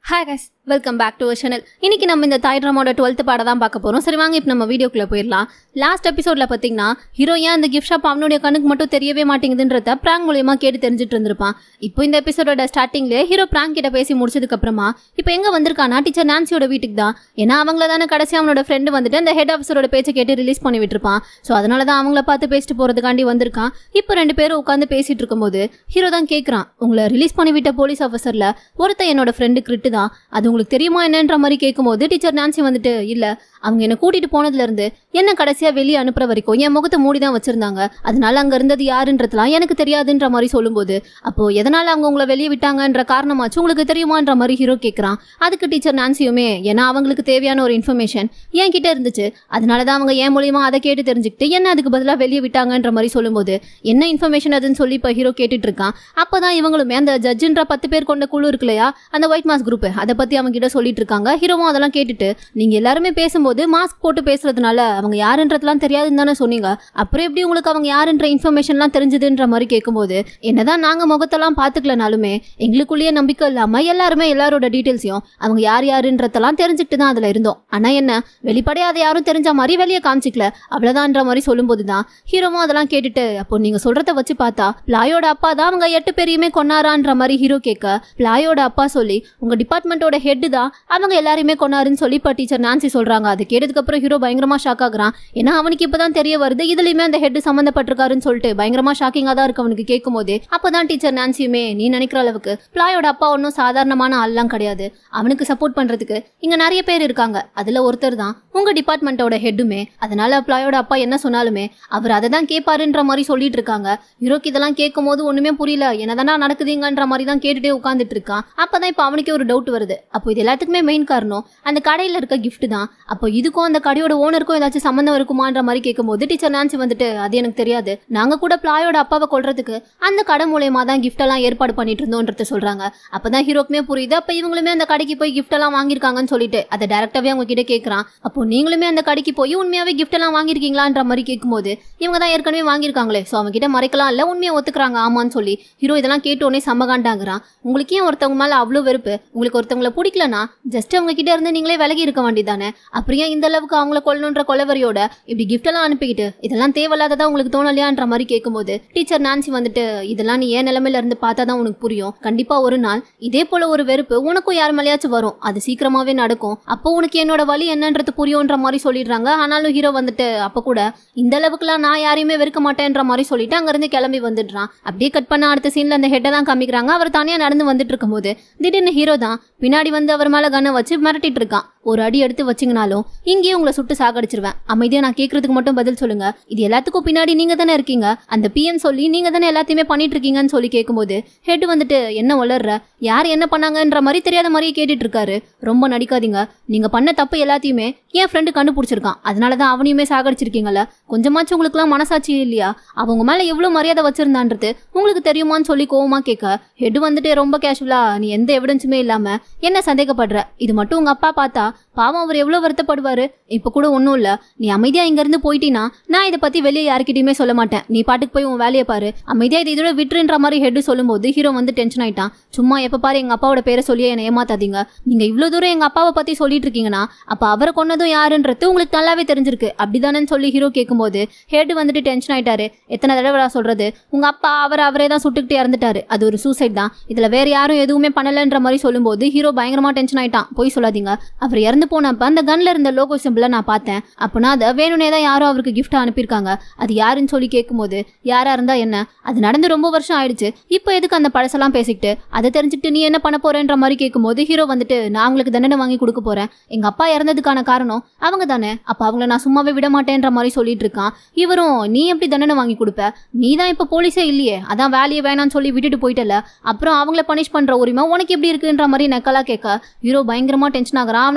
Hi guys, welcome back to our channel. இன்னைக்கு நம்ம இந்த தாய் ட்ராமாவோட 12th பாட தான் பார்க்க போறோம். சரி வாங்க இப்போ நம்ம வீடியோக்குள்ள போயிடலாம். லாஸ்ட் எபிசோட்ல பாத்தீங்கன்னா ஹீரோ ஏன் அந்த கிஃப்ட் ஷாப் அவனுடைய கண்ணுக்கு மட்டும் தெரியவே மாட்டேங்குதுன்றத பிராங்க் மூலமா கேட்டு தெரிஞ்சிட்டு இருந்திருப்பான். இப்போ இந்த எபிசோடோட ஸ்டார்டிங்ல ஹீரோ பிராங்க் கிட்ட பேசி முடிச்சதுக்கு அப்புறமா இப்போ எங்க வந்திருக்கானா டீச்சர் நான்சியோட வீட்டுக்கு தான். ஏன்னா அவங்கள தானே கடைசி அவனோட ஃப்ரெண்டு வந்துட்டு அந்த ஹெட் ஆஃபீஸரோட பேச்சை கேட்டு ரிலீஸ் பண்ணி விட்டுருப்பான். ஸோ அதனால தான் அவங்கள பார்த்து பேசிட்டு போறதுக்காண்டி வந்திருக்கான். இப்போ ரெண்டு பேரும் உட்காந்து பேசிட்டு இருக்கும்போது ஹீரோ தான் கேட்கறான், உங்களை ரிலீஸ் பண்ணி விட்ட போலீஸ் ஆஃபீஸர்ல ஒருத்த என்னோட ஃப்ரெண்டு கிரிட்டு தான், அது உங்களுக்கு தெரியுமா என்னன்ற மாதிரி கேட்கும்போது டீச்சர் நான்சி வந்துட்டு இல்ல, அவங்க என்ன கூட்டிட்டு போனதுல இருந்து என்ன கடைசியா வெளியே அனுப்புற வரைக்கும் என் முகத்தை மூடிதான் வச்சிருந்தாங்க, அதனால அங்க இருந்தது யாருன்றதுலாம் எனக்கு தெரியாதுன்ற மாதிரி சொல்லும்போது அப்போ எதனால அவங்க உங்களை வெளியே விட்டாங்கன்ற காரணமாச்சு உங்களுக்கு தெரியுமான்ற மாதிரி ஹீரோ கேட்கறான். அதுக்கு டீச்சர் நான்சியுமே ஏன்னா அவங்களுக்கு தேவையான ஒரு இன்ஃபர்மேஷன் என் கிட்ட இருந்துச்சு, அதனாலதான் அவங்க என் மூலியமா அதை கேட்டு தெரிஞ்சுக்கிட்டு என்ன அதுக்கு பதிலா வெளியே விட்டாங்கன்ற மாதிரி சொல்லும்போது என்ன இன்ஃபர்மேஷன் அதுன்னு சொல்லி இப்ப ஹீரோ கேட்டுட்டு இருக்கான். அப்பதான் இவங்களுமே அந்த ஜட்ஜுன்ற 10 பேர் கொண்ட குழு இருக்கு இல்லையா, அந்த ஒயிட் மாஸ்க் குரூப், அதை பத்தி அவங்க கிட்ட சொல்லிட்டு இருக்காங்க. ஹீரோவும் அதெல்லாம் கேட்டுட்டு நீங்க எல்லாருமே பேசும்போது மாஸ்க் போட்டு பேசுறதுனால அவங்க யாருன்றதுலாம் தெரியாதுன்னு தானே சொன்னீங்க, அப்புறம் எப்படி உங்களுக்கு அவங்க யாருன்ற இன்ஃபர்மேஷன்லாம் தெரிஞ்சதுன்ற மாதிரி கேட்கும்போது என்னதான் நாங்க முகத்தெல்லாம் பாத்துக்கலனாலுமே எங்களுக்குள்ளேயே நம்பிக்கை இல்லாம எல்லாருமே எல்லாரோட டீட்டெயில்ஸையும் அவங்க யார் யாருன்றதெல்லாம் தெரிஞ்சுக்கிட்டு தான் அதுல இருந்தோம், ஆனா என்ன வெளிப்படையா அதை யாரும் தெரிஞ்ச மாதிரி வெளியே காமிச்சிக்கல அவ்வளவுதான்ற மாதிரி சொல்லும்போதுதான் ஹீரோவும் அதெல்லாம் கேட்டுட்டு அப்போ நீங்க சொல்றத வச்சு பார்த்தா பிளாயோட அப்பா தான் அவங்க 8 பேரையுமே கொன்னாரான்ற மாதிரி ஹீரோ கேட்க பிளாயோட அப்பா சொல்லி உங்க டிபார்ட்மெண்டோட ஹெட் தான் அவங்க எல்லாரையுமே கொன்னாருன்னு சொல்லி இப்ப டீச்சர் நான்சி சொல்றாங்க. அது கேட்டதுக்கு அப்புறம் ஹீரோ பயங்கரமா ஷாக் ஆகுறான். ஏன்னா அவனுக்கு இப்பதான் தெரிய வருது இதுலயுமே அந்த ஹெட் சம்பந்தப்பட்டிருக்காருன்னு சொல்லிட்டு பயங்கரமா ஷாக்கிங்கா தான் இருக்கு அவனுக்கு கேட்கும் போதே. அப்பதான் டீச்சர் நான்சியுமே நீ நினைக்கிற அளவுக்கு பிளாயோட அப்பா ஒன்னும் சாதாரணமான ஆள்லாம் கிடையாது, அவனுக்கு சப்போர்ட் பண்றதுக்கு இங்க நிறைய பேர் இருக்காங்க, அதுல ஒருத்தர் தான் உங்க டிபார்ட்மெண்டோட ஹெட்டுமே, அதனால பிளாயோட அப்பா என்ன சொன்னாலுமே அவர் அதை தான் கேட்பாருன்ற மாதிரி சொல்லிட்டு இருக்காங்க. ஹீரோக்கு இதெல்லாம் கேட்கும் போது ஒண்ணுமே புரியல, என்னதானா நடக்குதுங்கன்ற மாதிரி தான் கேட்டுட்டே உட்காந்துட்டு இருக்கான். அப்பதான் இப்ப அவனுக்கே ஒரு டவுட் வருது, அப்போ இது எல்லாத்துக்குமே மெயின் காரணம் அந்த கடையில இருக்க கிஃப்ட் தான், அப்போ இதுக்கும் அந்த கடையோட ஓனருக்கும் ஏதாச்சும் சம்பந்தம் இருக்குமான்ற மாதிரி கேட்கும்போது டீச்சர் நான்சி வந்துட்டு அது எனக்கு தெரியாது, நாங்க கூட பிளாயோட அப்பாவை கொல்றதுக்கு அந்த கடை மூலமா தான் கிஃப்ட் எல்லாம் ஏற்பாடு பண்ணிட்டு இருந்தோன்றத சொல்றாங்க. அப்பதான் ஹீரோக்குமே புரியுது, அப்ப இவங்களுமே அந்த கடைக்கு போய் கிஃப்ட் எல்லாம் வாங்கிருக்காங்கன்னு சொல்லிட்டு அதை டைரக்டாவே அவங்க கிட்ட கேட்கறான். அப்போ நீங்களுமே அந்த கடைக்கு போய் உண்மையாவே கிஃப்ட் எல்லாம் வாங்கிருக்கீங்களான்ற மாதிரி கேட்கும்போது இவங்க தான் ஏற்கனவே வாங்கிருக்காங்களே, சோ அவங்க கிட்ட மறைக்கலாம் இல்ல உண்மையை ஒத்துக்கிறாங்க ஆமான்னு சொல்லி ஹீரோ இதெல்லாம் கேட்டோடனே சமகாண்டாங்கிறான். உங்களுக்கு ஏன் ஒருத்தவங்க மேல அவ்வளவு வெறுப்பு, உங்களுக்கு ஒருத்தவங்களை பிடிக்கலனா ஜஸ்ட் அவங்க கிட்ட இருந்து நீங்களே விலகி இருக்க வேண்டியதானே, அப்படியே இந்த அளவுக்கு அவங்கள கொல்லணுன்ற கொலவரியோட இப்படி கிஃப்ட் எல்லாம் அனுப்பிக்கிட்டு இதெல்லாம் தேவையில்லாததா உங்களுக்கு தோணலையான்ற மாதிரி கேட்கும்போது டீச்சர் நான்சி வந்துட்டு இதெல்லாம் நீ ஏன் நிலைமையில இருந்து பார்த்தாதான் உனக்கு புரியும், கண்டிப்பா ஒரு நாள் இதே போல ஒரு வெறுப்பு உனக்கும் யார் மேலேயாச்சும் வரும், அது சீக்கிரமாவே நடக்கும், அப்போ உனக்கு என்னோட வலி என்னன்றது புரியும்ன்ற மாதிரி சொல்லிடுறாங்க. ஆனாலும் ஹீரோ வந்துட்டு அப்ப கூட இந்த அளவுக்குலாம் நான் யாரையுமே வெறுக்க மாட்டேன்ற மாதிரி சொல்லிட்டு அங்க இருந்து கிளம்பி வந்துடுறான். அப்படியே கட் பண்ண அடுத்த சீன்ல அந்த ஹெட்டை தான் காமிக்கிறாங்க. அவர் தனியா நடந்து வந்துட்டு இருக்கும் போது திடீர்னு ஹீரோ தான் பின்னாடி வந்து அவர் மேல கண்ணை வச்சு மிரட்டிட்டு இருக்கான். ஒரு அடி எடுத்து வச்சிங்கனாலும் இங்கேயே உங்களை சுட்டு சாகடிச்சிருவேன், அமைதியா நான் கேட்கறதுக்கு மட்டும் பதில் சொல்லுங்க, இது எல்லாத்துக்கும் பின்னாடி நீங்க தானே இருக்கீங்க, அந்த பிஎம் சொல்லி நீங்க தானே எல்லாத்தையுமே பண்ணிட்டு இருக்கீங்கன்னு சொல்லி கேட்கும்போது ஹெட் வந்துட்டு என்ன வளர்ற, யார் என்ன பண்ணாங்கன்ற மாதிரி தெரியாத மாதிரியே கேட்டுட்டு இருக்காரு. ரொம்ப நடிக்காதீங்க, நீங்க பண்ண தப்பு எல்லாத்தையுமே என் ஃப்ரெண்டு கண்டுபிடிச்சிருக்கான், அதனாலதான் அவனையுமே சாகடிச்சிருக்கீங்கல்ல, கொஞ்சமாச்சும் உங்களுக்கு எல்லாம் மனசாட்சி இல்லையா, அவங்க மேல எவ்வளவு மரியாதை வச்சிருந்தான்றது உங்களுக்கு தெரியுமான்னு சொல்லி கோவமா கேட்க ஹெட் வந்துட்டு ரொம்ப கேஷுவலா நீ எந்த எவிடன்ஸுமே இல்லாம என்ன சந்தேகப்படுற, இது மட்டும் உங்க அப்பா பார்த்தா பாவம் அவர் எவ்வளவு வருத்தப்படுவாரு, இப்ப கூட ஒன்னும் இல்ல, நீ அமைதியா இங்க இருந்து போயிட்டீனா நான் இதை பத்தி வெளியே யாருக்கிட்டயுமே சொல்ல மாட்டேன், நீ பாட்டுக்கு போய் உன் வேலையை பாரு, அமைதியா இது இதோட விட்டுன்ற மாதிரி ஹெட் சொல்லும்போது ஹீரோ வந்து டென்ஷன் ஆயிட்டான். சும்மா எப்ப பாரு எங்க அப்பாவோட பேரை சொல்லியே என்ன ஏமாத்தாதீங்க, நீங்க இவ்வளவு தூரம் எங்க அப்பாவை பத்தி சொல்லிட்டு இருக்கீங்கன்னா அப்ப அவரை கொன்னதும் யாருன்றது உங்களுக்கு நல்லாவே தெரிஞ்சிருக்கு அப்படிதானு சொல்லி ஹீரோ கேட்கும்போது ஹெட் வந்துட்டு டென்ஷன் ஆயிட்டாரு. எத்தனை தடவை சொல்றது, உங்க அப்பா அவரே தான் சுட்டுக்கிட்டு இறந்துட்டாரு, அது ஒரு சூசைட் தான், இதுல வேற யாரும் எதுவுமே பண்ணலன்ற மாதிரி சொல்லும்போது ஹீரோ பயங்கரமா டென்ஷன் ஆயிட்டான். போய் சொல்லாதீங்க, அவர் இறந்து போனப்ப அந்த கன்ல இருந்த லோகோ சிம்பிள நான் பார்த்தேன், அப்பனா அதை வேணும்னே தான் யாரோ அவருக்கு கிஃப்ட் அனுப்பியிருக்காங்க, அது யாருன்னு சொல்லி கேட்கும்போது யாரா இருந்தா என்ன, அது நடந்து ரொம்ப வருஷம் ஆயிடுச்சு, இப்போ எதுக்கு அந்த பழசெல்லாம் பேசிக்கிட்டு அதை தெரிஞ்சுக்கிட்டு நீ என்ன பண்ண போறேன்ற மாதிரி கேட்கும்போது ஹீரோ வந்துட்டு நான் அவங்களுக்கு தண்டனை வாங்கி கொடுக்க போறேன், எங்க அப்பா இறந்ததுக்கான காரணம் அவங்க தானே, அப்ப அவங்கள நான் சும்மாவே விட மாட்டேன்ற மாதிரி சொல்லிட்டு இருக்கான். இவரும் நீ எப்படி தண்டனை வாங்கி கொடுப்ப, நீ தான் இப்ப போலீஸே இல்லையே, அதான் வேலையை வேணான்னு சொல்லி விட்டுட்டு போயிட்டல, அப்புறம் அவங்கள பனிஷ் பண்ற உரிமை உனக்கு எப்படி இருக்குன்ற மாதிரி நக்கலா கேட்க ஹீரோ பயங்கரமா டென்ஷன் ஆகுறான். அவனால முடியல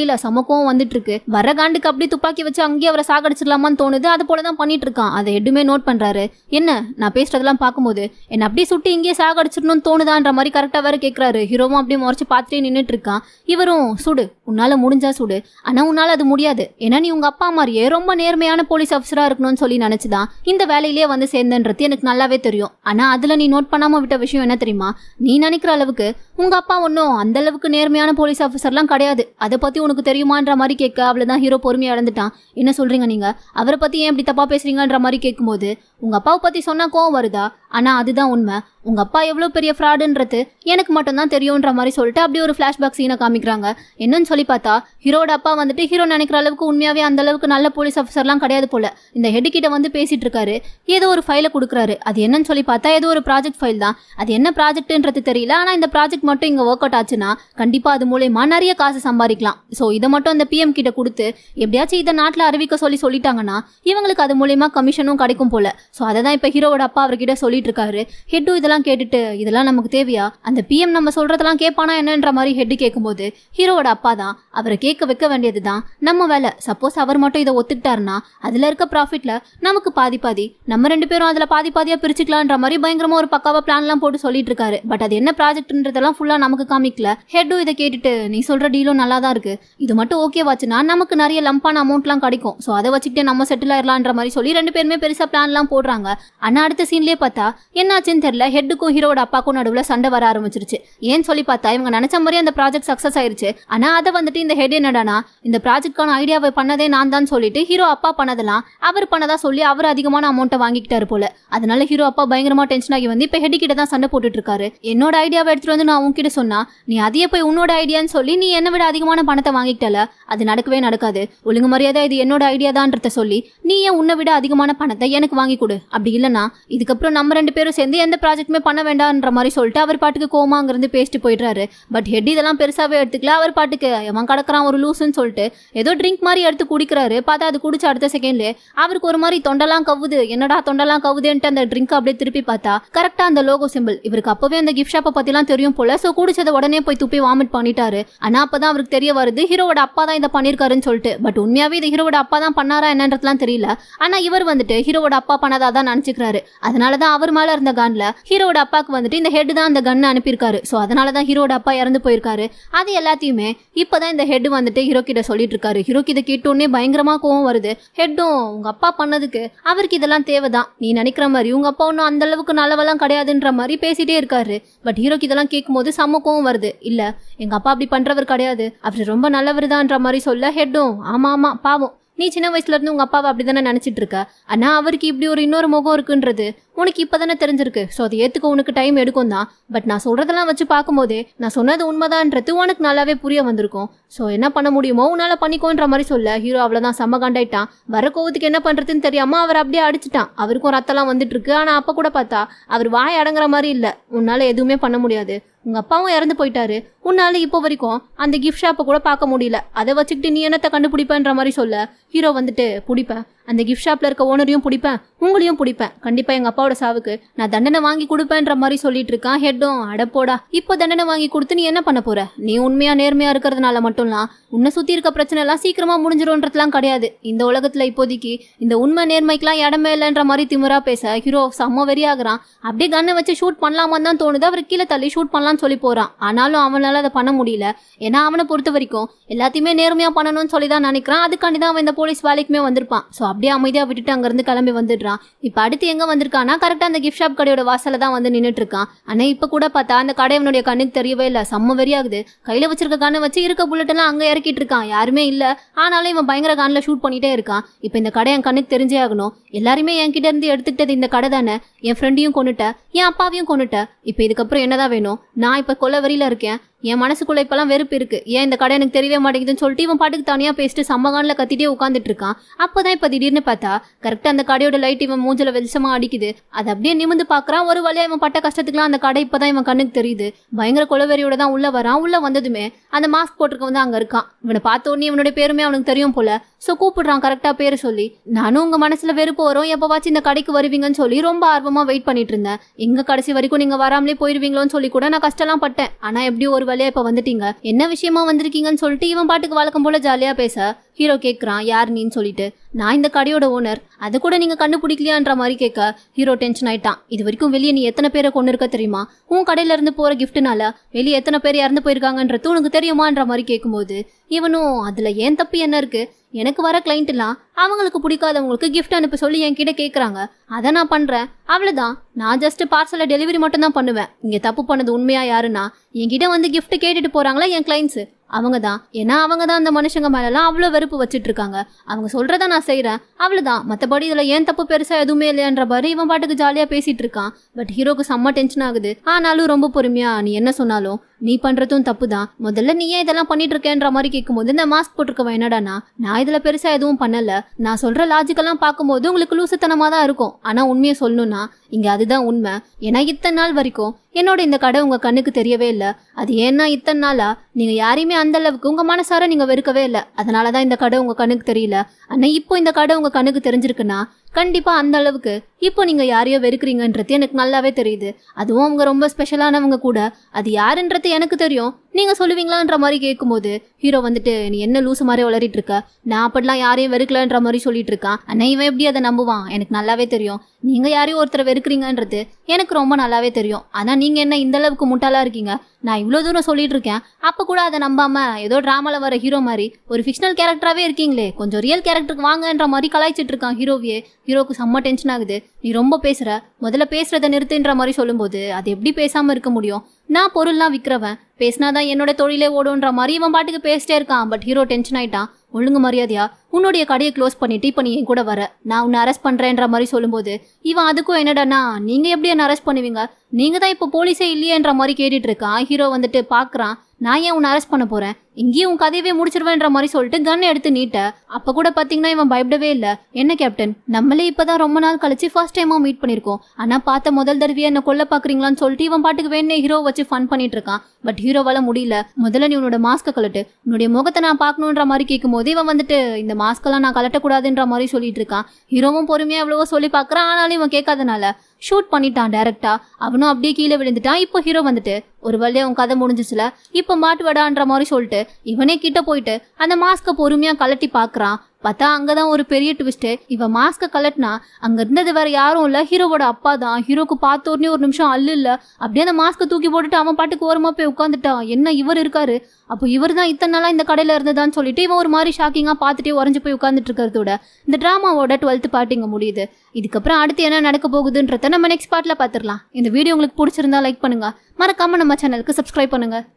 தெரியல, சமக்கம் வந்துட்டு இருக்கு. வர காண்டுக்கு அப்படியே துப்பாக்கி வச்சு அங்கேயே அவரை சாகடிச்சிடலாமான்னு தோணுது. அது போலதான் பண்ணிட்டு இருக்கான். அதை ஹெட்டுமே நோட் பண்றாரு. என்ன நான் பேசுறதெல்லாம் பார்க்கும்போது என்ன அப்படியே சுட்டு இங்கேயே சாகடிச்சிடணும்னு தோணுதான்ற மாதிரி கரெக்டா வேற கேட்கறாரு. ஹீரோவும் அப்படியே முறைச்சு பார்த்துட்டே நின்றுட்டு இருக்கான். இவரும் சுடு, உன்னால முடிஞ்சா சுடு, ஆனா உன்னால அது முடியாது. ஏன்னா நீ உங்க அப்பா மாதிரியே ரொம்ப நேர்மையான போலீஸ் ஆஃபீஸரா இருக்கணும்னு சொல்லி நினைச்சுதான் இந்த வேலையிலேயே வந்து சேர்ந்தன்றது எனக்கு நல்லாவே தெரியும். ஆனா அதுல நீ நோட் பண்ணாம விட்ட விஷயம் என்ன தெரியுமா? நீ நினைக்கிற அளவுக்கு உங்க அப்பா ஒன்னும் அந்த அளவுக்கு நேர்மையான போலீஸ் ஆஃபீஸர்லாம் கிடையாது. அதை பத்தி உனக்கு தெரியுமான்ற மாதிரி கேட்க அவ்வளவுதான் ஹீரோ பொறுமையா இழந்துட்டான். என்ன சொல்றீங்க நீங்க? அவரை பத்தி ஏன் இப்படி தப்பா பேசுறீங்கன்ற மாதிரி கேட்கும்போது உங்க அப்பாவை பத்தி சொன்னா கோவம் வருதா? ஆனா அதுதான் உண்மை. உங்க அப்பா எவ்வளவு பெரிய ஃப்ராடுன்றது எனக்கு மட்டும் தான் தெரியும்ன்ற மாதிரி சொல்லிட்டு அப்படியே ஒரு ஃபிளாஷ்பேக் சீனை காமிக்கிறாங்க. என்னன்னு சொல்லி பார்த்தா ஹீரோட அப்பா வந்துட்டு ஹீரோ நினைக்கிற அளவுக்கு உண்மையாவே அந்த அளவுக்கு நல்ல போலீஸ் ஆஃபீஸர்லாம் கிடையாது போல. இந்த ஹெட் கிட்ட வந்து பேசிட்டு இருக்காரு. ஏதோ ஒரு ஃபைலை கொடுக்குறாரு. அது என்னன்னு சொல்லி பார்த்தா ஏதோ ஒரு ப்ராஜெக்ட் ஃபைல் தான். அது என்ன ப்ராஜெக்ட்ன்றது தெரியல. ஆனா இந்த ப்ராஜெக்ட் மட்டும் இங்க ஒர்க் அவுட் ஆச்சுன்னா கண்டிப்பா அது மூலமா நிறைய காசு சம்பாதிக்கலாம். ஸோ இதை மட்டும் அந்த பிஎம் கிட்ட கொடுத்து எப்படியாச்சும் இதை நாட்டில் அறிவிக்க சொல்லிட்டாங்கன்னா இவங்களுக்கு அது மூலமா கமிஷனும் கிடைக்கும் போல. ஸோ அதை தான் இப்போ ஹீரோட அப்பா அவர்கிட்ட சொல்லிட்டு இருக்காரு. ஹெட்டு இதெல்லாம் கேட்டுட்டு இதெல்லாம் நமக்கு தேவையா? அந்த பிஎம் நம்ம சொல்றதெல்லாம் கேட்பானா என்னன்ற மாதிரி ஹெட் கேட்கும்போது ஹீரோட அப்பா தான் அவரை கேட்க வைக்க வேண்டியதுதான் நம்ம வேலை. சப்போஸ் அவர் மட்டும் இதை ஒத்துக்கிட்டாருன்னா அதுல இருக்க ப்ராஃபிட்ல நமக்கு பாதி நம்ம 2 பேரும் அதுல பாதியா பிரிச்சுக்கலான்ற மாதிரி பயங்கரமா ஒரு பக்காவா பிளான் எல்லாம் போட்டு சொல்லிட்டு இருக்காரு. பட் அது என்ன ப்ராஜெக்ட்ன்றதெல்லாம் ஃபுல்லா நமக்கு காமிக்கல. ஹெட்டும் இதை கேட்டுட்டு நீ சொல்ற டீலும் நல்லா தான் இருக்கு, இது மட்டும் ஓகேவாச்சுன்னா நமக்கு நிறைய லம்பான அமௌண்ட்லாம் கிடைக்கும். ஸோ அதை வச்சுக்கிட்டே நம்ம செட்டில் ஆயிடலான்ற மாதிரி சொல்லி 2 பேருமே பெருசா பிளான் எல்லாம் போடுறாங்க. ஆனா அடுத்த சீன்லயே பார்த்தா என்னாச்சுன்னு தெரியல, ஹெட்டுக்கும் ஹீரோட அப்பாக்கும் நடுவுல சண்டை வர ஆரம்பிச்சிருச்சு. ஏன்னு சொல்லி பார்த்தா இவங்க நினைச்ச மாதிரி அந்த ப்ராஜெக்ட் சக்சஸ் ஆயிருச்சு. ஆனா அதை வந்துட்டு இந்த ஹெட் என்னடானா இந்த ப்ராஜெக்ட்கான ஐடியாவை பண்ணதே நான் தான் சொல்லிட்டு ஹீரோ அப்பா பண்ணதெல்லாம் அவர் பண்ணதா சொல்லி அவர் அதிகமான அமௌண்ட்டை வாங்கிக்கிட்டாரு போல. அதனால ஹீரோ அப்பா பயங்கரமா டென்ஷன் ஆகி வந்து இப்ப ஹெட் கிட்ட தான் சண்டை போட்டுட்டு இருக்காரு. என்னோட ஐடியாவை எடுத்துட்டு வந்து நான் உன்கிட்ட சொன்னா நீ அதையே போய் உன்னோட ஐடியான்னு சொல்லி நீ என்னை விட அதிகமான பணத்தை வாங்கிக்கிட்டல, அது நடக்கவே நடக்காது. ஒழுங்கு மரியாதை இது என்னோட ஐடியா தான்றத சொல்லி நீ ஏன் உன்னை விட அதிகமான பணத்தை எனக்கு வாங்கி கொடு. அப்படி இல்லைன்னா இதுக்கப்புறம் நம்ம 2 பேரும் சேர்ந்து எந்த ப்ராஜெக்ட்டுமே பண்ண வேண்டாம்ன்ற மாதிரி சொல்லிட்டு அவர் பாட்டுக்கு கோமாங்கிறது பேசிட்டு போயிடுறாரு. பட் ஹெட் இதெல்லாம் பெருசாவே எடுத்துக்கல. அவர் பாட்டுக்கு அவன் கடக்குறான் ஒரு லூசுன்னு சொல்லிட்டு ஏதோ ட்ரிங்க் மாதிரி எடுத்து குடிக்கிறாரு. பார்த்தா அது குடிச்ச அடுத்த செகண்ட்ல அவருக்கு ஒரு மாதிரி தொண்டெல்லாம் கவுது. என்னடா தொண்டெல்லாம் கவுதுன்ட்டு அந்த ட்ரிங்க் அப்படியே திருப்பி பார்த்தா கரெக்டா அந்த லோகோ சிம்பிள். இவருக்கு அப்பவே அந்த கிஃப்ட் ஷாப்பை பத்திலாம் தெரியும் போல. சோ குடிச்சதை உடனே போய் துப்பி வாமிட் பண்ணிட்டாரு. ஆனா அப்பதான் அவருக்கு தெரிய வருது ஹீரோட அப்பா தான் இதை பண்ணிருக்காருன்னு சொல்லிட்டு. பட் உண்மையாவே இது ஹீரோட அப்பா தான் பண்ணாரா என்னன்றதுலாம் தெரியல. ஆனா இவர் வந்துட்டு ஹீரோட அப்பா பண்ணதா தான் நினைச்சுக்கிறாரு. அதனாலதான் அவர் மேல இருந்த கன்ல ஹீரோட அப்பாக்கு வந்துட்டு இந்த ஹெட் தான் அந்த கன் அனுப்பியிருக்காரு. சோ அதனாலதான் ஹீரோட அப்பா இறந்து போயிருக்காரு. அது எல்லாத்தையுமே இப்பதான் இந்த ஹெட் வந்துட்டு ஹீரோ கிட்ட சொல்லிட்டு இருக்காரு. ஹீரோக்கு இதை கேட்டோன்னே பயங்கரமா கோவம் வருது. ஹெட்டும் உங்க அப்பா பண்ணதுக்கு அவருக்கு இதெல்லாம் தேவைதான், நீ நினைக்கிற மாதிரி உங்க அப்பா ஒன்னும் அந்த அளவுக்கு நல்லவெல்லாம் கிடையாதுன்ற மாதிரி பேசிட்டே இருக்காரு. பட் ஹீரோக்கு இதெல்லாம் கேட்கும் போது செம்ம கோவம் வருது. இல்ல எங்க அப்பா அப்படி பண்றவர் கிடையாது, அவர் ரொம்ப நல்லவர் தான்ன்ற மாதிரி சொல்ல ஹெட்டும் ஆமா பாவம், நீ சின்ன வயசுல இருந்து உங்க அப்பாவை அப்படிதானே நினைச்சிட்டு இருக்க. ஆனா அவருக்கு இப்படி ஒரு இன்னொரு முகம் இருக்குன்றது உனக்கு இப்பதானே தெரிஞ்சிருக்கு. ஸோ அதை ஏத்துக்க உனக்கு டைம் எடுக்கும் தான். பட் நான் சொல்றதெல்லாம் வச்சு பார்க்கும்போதே நான் சொன்னது உண்மைதான்றது உனக்கு நல்லாவே புரிய வந்திருக்கும். ஸோ என்ன பண்ண முடியுமோ உன்னால பண்ணிக்கோன்ற மாதிரி சொல்ல ஹீரோ அவ்வளவுதான் செம்ம காண்டாயிட்டான். வர கோவத்துக்கு என்ன பண்றதுன்னு தெரியாம அவர் அப்படியே அடிச்சுட்டான். அவருக்கும் ரத்தம்லாம் வந்துட்டு இருக்கு. ஆனா அப்ப கூட பார்த்தா அவர் வாய் அடங்குற மாதிரி இல்ல. உன்னால எதுவுமே பண்ண முடியாது, உங்க அப்பாவும் இறந்து போயிட்டாரு, உன்னால இப்போ வரைக்கும் அந்த கிஃப்ட் ஷாப்பை கூட பார்க்க முடியல, அதை வச்சுக்கிட்டு நீ என்னத்தை கண்டுபிடிப்பேன்ற மாதிரி சொல்ல ஹீரோ வந்துட்டு பிடிப்பேன், அந்த கிஃப்ட் ஷாப்ல இருக்க ஓனரையும் பிடிப்பேன், உங்களையும் பிடிப்பேன், கண்டிப்பா எங்க அப்பாவோட சாவுக்கு நான் தண்டனை வாங்கி கொடுப்பேன்ற மாதிரி சொல்லிட்டு இருக்கான். ஹெட்டும் அடப்போடா, இப்போ தண்டனை வாங்கி கொடுத்து நீ என்ன பண்ண போற? நீ உண்மையா நேர்மையா இருக்கிறதுனால மட்டும்லாம் உன்னை சுத்தி இருக்க பிரச்சனை எல்லாம் சீக்கிரமா முடிஞ்சிரும்ன்றதுலாம் கிடையாது. இந்த உலகத்துல இப்போதைக்கு இந்த உண்மை நேர்மைக்கெல்லாம் இடமே இல்லைன்ற மாதிரி திமிரா பேச ஹீரோ செம்ம வெறியாகிறான். அப்படியே கண்ணை வச்சு ஷூட் பண்ணலாமா தான் தோணுது. அவர் கீழே தள்ளி ஷூட் பண்ணலாம்னு சொல்லி போறான். ஆனாலும் அவனால அதை பண்ண முடியல. ஏன்னா அவனை பொறுத்த வரைக்கும் எல்லாத்தையுமே நேர்மையா பண்ணணும்னு சொல்லிதான் நினைக்கிறான். அதுக்காண்டிதான் அவன் இந்த போலீஸ் வேலைக்குமே வந்திருப்பான். ஸோ அப்படியே அமைதியா விட்டுட்டு அங்கிருந்து கிளம்பி வந்துடுறான். இப்ப அடுத்து எங்க வந்திருக்கானா கரெக்டா அந்த கிஃப்ட் ஷாப் கடையோட வாசல தான் வந்து நின்னுட்டு இருக்கான். ஆனா இப்ப கூட பார்த்தா அந்த கடை அவனுடைய கண்ணுக்கு தெரியவே இல்ல. செம்ம வெறியாகுது. கையில வச்சிருக்க கண்ணை வச்சு இருக்க புல்லட் எல்லாம் அங்க இறக்கிட்டு இருக்கான். யாருமே இல்ல. ஆனாலும் இவன் பயங்கர கண்ணில் ஷூட் பண்ணிட்டே இருக்கான். இப்ப இந்த கடை என் கண்ணுக்கு தெரிஞ்சே ஆகணும். எல்லாருமே என்கிட்ட இருந்து எடுத்துக்கிட்டது இந்த கடை தானே. என் ஃப்ரெண்டையும் கொண்டுட்ட, என் அப்பாவையும் கொண்டுட்ட. இப்ப இதுக்கப்புறம் என்னதான் வேணும்? நான் இப்ப கொலை வெறியில இருக்கேன். என் மனசுக்குள்ள இப்பெல்லாம் வெறுப்பு இருக்கு. ஏன் இந்த கடை எனக்கு தெரியவே மாட்டேங்குதுன்னு சொல்லிட்டு இவன் பாட்டுக்கு தனியா பேசிட்டு சம்மகான்ல கத்திட்டே உட்காந்துட்டு இருக்கான். அப்பதான் இப்ப திடீர்னு பார்த்தா கரெக்டா அந்த கடையோட லைட் இவன் மூஞ்சில வெளிச்சமா அடிக்குது. அது அப்படியே நிமிந்து பாக்குறான். ஒரு வழியா இவன் பட்ட கஷ்டத்துக்குலாம் அந்த கடை இப்பதான் இவன் கண்ணுக்கு தெரியுது. பயங்கர கொலவெறியோட தான் உள்ள வரான். உள்ள வந்ததுமே அந்த மாஸ்க் போட்டிருக்க வந்து அங்க இருக்கான். இவனை பார்த்த உடனே இவனுடைய பேருமே அவனுக்கு தெரியும் போல. சோ கூப்பிடுறான் கரெக்டா பேரு சொல்லி. நானும் உங்க மனசுல வெறுப்பு வரும் எப்பவாச்சும் இந்த கடைக்கு வருவீங்கன்னு சொல்லி ரொம்ப ஆர்வமா வெயிட் பண்ணிட்டு இருந்தேன். எங்க கடைசி வரைக்கும் நீங்க வராமலே போயிருவீங்களோன்னு சொல்லி கூட நான் கஷ்டம்லாம் பட்டேன். ஆனா எப்படியும் ஒரு வழியா இப்ப வந்துட்டீங்க, என்ன விஷயமா வந்திருக்கீங்கன்னு சொல்லிட்டு இவன் பாட்டுக்கு வழக்கம் போல ஜாலியா பேச ஹீரோ கேக்குறான் யார் நீன்னு சொல்லிட்டு. நான் இந்த கடையோட ஓனர், அதை கூட நீங்க கண்டுபிடிக்கலையான்ற மாதிரி கேட்க ஹீரோ டென்ஷன் ஆயிட்டான். இது வரைக்கும் வெளியே நீ எத்தனை பேரை கொண்டு இருக்க தெரியுமா? உன் கடையில இருந்து போற கிஃப்ட்னால வெளியே எத்தனை பேர் இறந்து போயிருக்காங்கன்றது உனக்கு தெரியுமான்ற மாதிரி கேட்கும்போது இவனும் அதுல ஏன் தப்பு என்ன இருக்கு, எனக்கு வர கிளைண்ட் எல்லாம் அவங்களுக்கு பிடிக்காதவங்களுக்கு கிஃப்ட் அனுப்ப சொல்லி என்கிட்ட கேக்குறாங்க, அதை நான் பண்றேன், அவ்வளவுதான். நான் ஜஸ்ட் பார்சலை டெலிவரி மட்டும் தான் பண்ணுவேன். இங்க தப்பு பண்ணது உண்மையா யாருன்னா என்கிட்ட வந்து கிஃப்ட் கேட்டுட்டு போறாங்களா என் கிளைண்ட்ஸ், அவங்க தான். ஏன்னா அவங்க தான் அந்த மனுஷங்க மேலலாம் அவ்வளோ வெறுப்பு வச்சுட்டு இருக்காங்க. அவங்க சொல்றத நான் செய்யறேன், அவ்வளவுதான். மற்றபடி இதுல ஏன் தப்பு பெருசா எதுவுமே இல்லையான்ற மாதிரி இவன் பாட்டுக்கு ஜாலியா பேசிட்டு இருக்கான். பட் ஹீரோக்கு செம்ம டென்ஷன் ஆகுது. ஆனாலும் ரொம்ப பொறுமையா நீ என்ன சொன்னாலும் நீ பண்றதும் தப்பு தான், முதல்ல நீ ஏன் இதெல்லாம் பண்ணிட்டு இருக்கேன்ற மாதிரி கேட்கும்போது இந்த மாஸ்க் போட்டிருக்கவன் என்னடானா, நான் இதுல பெருசா எதுவும் பண்ணல, நான் சொல்ற லாஜிக்கெல்லாம் பார்க்கும்போது உங்களுக்கு லூசுத்தனமா தான் இருக்கும். ஆனா உண்மையை சொல்லணும்னா இங்க அதுதான் உண்மை. ஏன்னா இத்தனை நாள் வரைக்கும் என்னோட இந்த கடை உங்க கண்ணுக்கு தெரியவே இல்லை. அது ஏன்னா இத்தனை நாளா நீங்க யாரையுமே அந்த அளவுக்கு உங்க மனசார நீங்க வெறுக்கவே இல்லை. அதனாலதான் இந்த கடை உங்க கண்ணுக்கு தெரியல. ஆனா இப்போ இந்த கடை உங்க கண்ணுக்கு தெரிஞ்சிருக்குன்னா கண்டிப்பா அந்த அளவுக்கு இப்போ நீங்க யாரையோ வெறுக்கிறீங்கன்றது எனக்கு நல்லாவே தெரியுது. அதுவும் அவங்க ரொம்ப ஸ்பெஷலானவங்க கூட, அது யாருன்றது எனக்கு தெரியும், நீங்க சொல்லுவீங்களான்ற மாதிரி கேட்கும்போது ஹீரோ வந்துட்டு நீ என்ன லூசு மாதிரி வளரிட்டு இருக்க, நான் அப்படிலாம் யாரையும் வெறுக்கலன்ற மாதிரி சொல்லிட்டு இருக்கான். ஆனா இவன் எப்படி அதை நம்புவான்? எனக்கு நல்லாவே தெரியும் நீங்க யாரையும் ஒருத்தரை வெறுக்கிறீங்கன்றது எனக்கு ரொம்ப நல்லாவே தெரியும். ஆனா நீங்க என்ன இந்த அளவுக்கு முட்டாளா இருக்கீங்க? நான் இவ்வளவு தூரம் சொல்லிட்டு இருக்கேன், அப்ப கூட அதை நம்பாம ஏதோ டிராமால வர ஹீரோ மாதிரி ஒரு ஃபிக்ஷனல் கேரக்டராகவே இருக்கீங்களே, கொஞ்சம் ரியல் கேரக்டருக்கு வாங்கன்ற மாதிரி கலாய்ச்சிட்டு இருக்கான் ஹீரோவியே. ஹீரோக்கு செம்ம டென்ஷன் ஆகுது. நீ ரொம்ப பேசுற, முதல்ல பேசுறத நிறுத்துன்ற மாதிரி சொல்லும்போது அது எப்படி பேசாம இருக்க முடியும்? நான் பொருள்லாம் விற்கிறவன், பேசினாதான் என்னோட தொழிலே ஓடுன்ற மாதிரி இவன் பாட்டுக்கு பேசிட்டே இருக்கான். பட் ஹீரோ டென்ஷன் ஆயிட்டான். ஒழுங்கு மரியாதையா உன்னுடைய கடையை க்ளோஸ் பண்ணிட்டு இப்ப நீ என் கூட வர, நான் உன்னை அரெஸ்ட் பண்றேன்ற மாதிரி சொல்லும்போது இவன் அதுக்கும் என்னடானா நீங்க எப்படி என்ன அரெஸ்ட் பண்ணுவீங்க, நீங்க தான் இப்போ போலீஸே இல்லையன்ற மாதிரி கேட்டுட்டு இருக்கான். ஹீரோ வந்துட்டு பாக்குறான், நான் ஏன் உன்னை அரெஸ்ட் பண்ண போறேன், இங்கேயும் உன் கதையவே முடிச்சிருவேன்ற மாதிரி சொல்லிட்டு கன் எடுத்து நீட்ட. அப்ப கூட பாத்தீங்கன்னா இவன் பயப்படவே இல்லை. என்ன கேப்டன், நம்மளே இப்பதான் ரொம்ப நாள் கழிச்சு ஃபர்ஸ்ட் டைமா மீட் பண்ணிருக்கோம், ஆனா பார்த்த முதல் தடவையா என்ன கொல்ல பாக்குறீங்களான்னு சொல்லிட்டு இவன் பாட்டுக்கு வேணே ஹீரோ வச்சு ஃபன் பண்ணிட்டு இருக்கான். பட் ஹீரோவால முடியல. முதல்ல நீ உன்னோட மாஸ்க கலட்டு, உன்னுடைய முகத்தை நான் பாக்கணும்ன்ற மாதிரி கேட்கும் போது இவன் வந்துட்டு இந்த மாஸ்கெல்லாம் நான் கலட்டக்கூடாதுன்ற மாதிரி சொல்லிட்டு இருக்கான். ஹீரோவும் பொறுமையா எவ்வளவோ சொல்லி பாக்குறான். ஆனாலும் இவன் கேட்காதனால ஷூட் பண்ணிட்டான் டைரக்டா. அவனும் அப்படியே கீழே விழுந்துட்டான். இப்போ ஹீரோ வந்துட்டு ஒரு வழியா உன் கதை முடிஞ்சிச்சுல, இப்ப மாட்டு வடான்ற மாதிரி சொல்லிட்டு இவனே கிட்ட போயிட்டு அந்த மாஸ்க பொறுமையா கலட்டி பாக்குறான். பார்த்தா அங்கதான் ஒரு பெரிய ட்விஸ்ட். இவன் மாஸ்க கலட்டினா அங்க இருந்தது வேற யாரும் இல்ல, ஹீரோவோட அப்பா தான். ஹீரோக்கு பார்த்த உடனே ஒரு நிமிஷம் அல்ல இல்ல, அப்படியே அந்த மாஸ்க தூக்கி போட்டுட்டு அவன் பாட்டுக்கு ஓரமா போய் உட்காந்துட்டான். என்ன இவர் இருக்காரு, அப்போ இவர் தான் இத்தனை நாளா இந்த கடையில இருந்ததான்னு சொல்லிட்டு இவன் ஒரு மாதிரி ஷாக்கிங்கா பார்த்துட்டே உறைஞ்சு போய் உட்காந்துட்டு இருக்கிறதோட இந்த டிராமாவோட 12th பார்ட் இங்க முடியுது. இதுக்கப்புறம் அடுத்து என்ன நடக்க போகுதுன்றத நம்ம நெக்ஸ்ட் பார்ட்ல பாத்துடலாம். இந்த வீடியோ உங்களுக்கு பிடிச்சிருந்தா லைக் பண்ணுங்க, மறக்காம நம்ம சேனலுக்கு சப்ஸ்கிரைப் பண்ணுங்க.